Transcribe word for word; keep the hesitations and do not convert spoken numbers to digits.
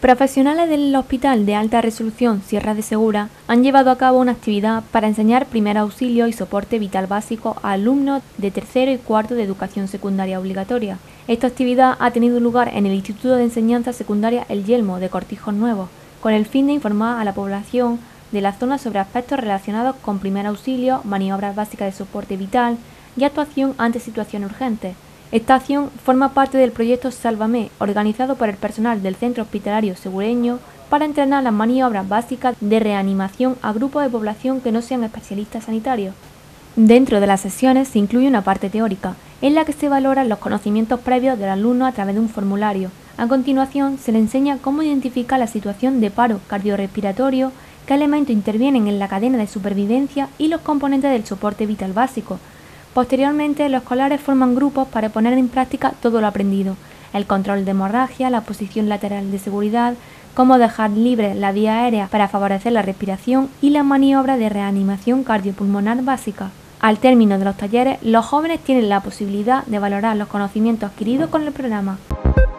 Profesionales del Hospital de Alta Resolución Sierra de Segura han llevado a cabo una actividad para enseñar primer auxilio y soporte vital básico a alumnos de tercero y cuarto de educación secundaria obligatoria. Esta actividad ha tenido lugar en el Instituto de Enseñanza Secundaria El Yelmo de Cortijos Nuevos, con el fin de informar a la población de la zona sobre aspectos relacionados con primer auxilio, maniobras básicas de soporte vital y actuación ante situaciones urgentes. Esta acción forma parte del proyecto Sálvame, organizado por el personal del Centro Hospitalario Segureño para entrenar las maniobras básicas de reanimación a grupos de población que no sean especialistas sanitarios. Dentro de las sesiones se incluye una parte teórica, en la que se valoran los conocimientos previos del alumno a través de un formulario. A continuación, se le enseña cómo identificar la situación de paro cardiorrespiratorio, qué elementos intervienen en la cadena de supervivencia y los componentes del soporte vital básico. Posteriormente, los escolares forman grupos para poner en práctica todo lo aprendido: el control de hemorragia, la posición lateral de seguridad, cómo dejar libre la vía aérea para favorecer la respiración y la maniobra de reanimación cardiopulmonar básica. Al término de los talleres, los jóvenes tienen la posibilidad de valorar los conocimientos adquiridos con el programa.